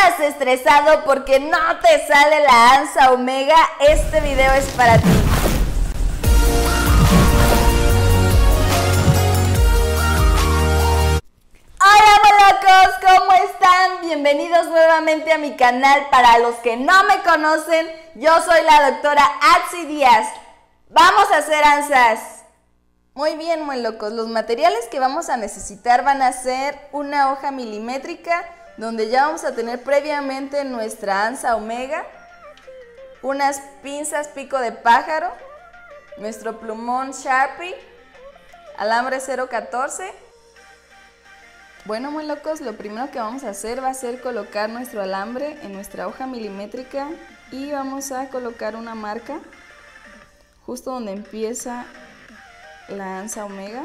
¿Andas estresado porque no te sale la ansa omega? Este video es para ti. Hola molocos, ¿cómo están? Bienvenidos nuevamente a mi canal. Para los que no me conocen, yo soy la doctora Atsi Díaz. Vamos a hacer ansas. Muy bien, molocos, los materiales que vamos a necesitar van a ser una hoja milimétrica, donde ya vamos a tener previamente nuestra ansa omega, unas pinzas pico de pájaro, nuestro plumón Sharpie, alambre 014. Bueno, muy locos, lo primero que vamos a hacer va a ser colocar nuestro alambre en nuestra hoja milimétrica y vamos a colocar una marca justo donde empieza la ansa omega.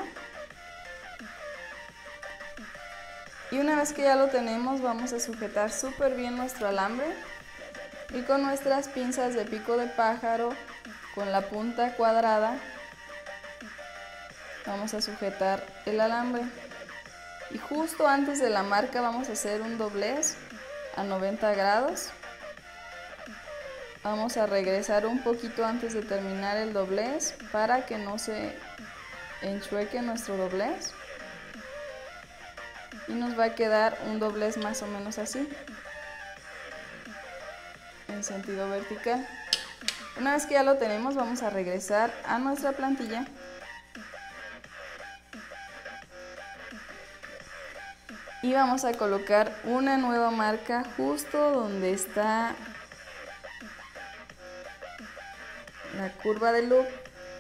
Y una vez que ya lo tenemos, vamos a sujetar súper bien nuestro alambre y con nuestras pinzas de pico de pájaro con la punta cuadrada vamos a sujetar el alambre. Y justo antes de la marca vamos a hacer un doblez a 90 grados. Vamos a regresar un poquito antes de terminar el doblez para que no se enchueque nuestro doblez. Y nos va a quedar un doblez más o menos así, en sentido vertical. Una vez que ya lo tenemos, vamos a regresar a nuestra plantilla. Y vamos a colocar una nueva marca justo donde está la curva de loop.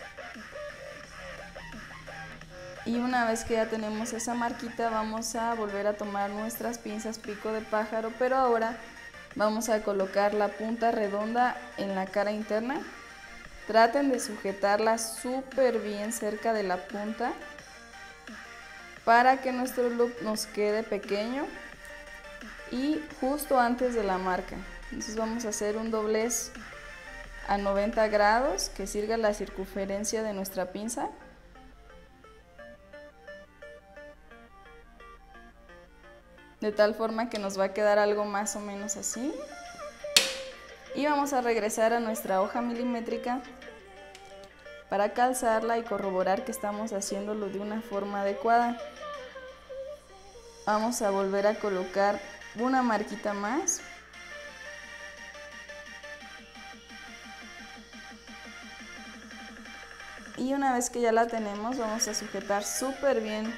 Y una vez que ya tenemos esa marquita, vamos a volver a tomar nuestras pinzas pico de pájaro, pero ahora vamos a colocar la punta redonda en la cara interna. Traten de sujetarla súper bien cerca de la punta para que nuestro loop nos quede pequeño y justo antes de la marca. Entonces vamos a hacer un doblez a 90 grados que sirva la circunferencia de nuestra pinza. De tal forma que nos va a quedar algo más o menos así. Y vamos a regresar a nuestra hoja milimétrica para calzarla y corroborar que estamos haciéndolo de una forma adecuada. Vamos a volver a colocar una marquita más. Y una vez que ya la tenemos, vamos a sujetar súper bien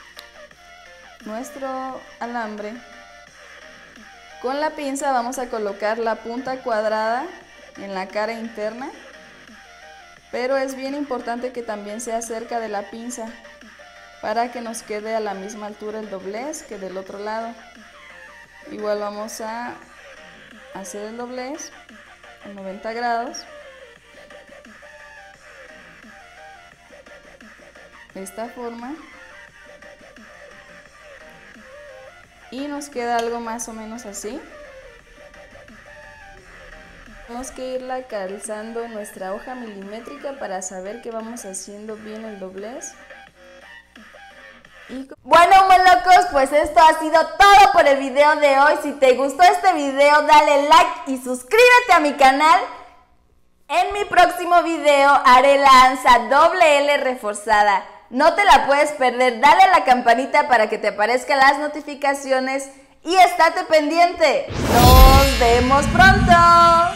nuestro alambre. Con la pinza vamos a colocar la punta cuadrada en la cara interna, pero es bien importante que también sea cerca de la pinza para que nos quede a la misma altura el doblez que del otro lado. Igual vamos a hacer el doblez a 90 grados de esta forma. Y nos queda algo más o menos así. Tenemos que irla calzando en nuestra hoja milimétrica para saber que vamos haciendo bien el doblez. Bueno, molocos, pues esto ha sido todo por el video de hoy. Si te gustó este video, dale like y suscríbete a mi canal. En mi próximo video haré la ansa doble L reforzada. No te la puedes perder, dale a la campanita para que te aparezcan las notificaciones y estate pendiente. ¡Nos vemos pronto!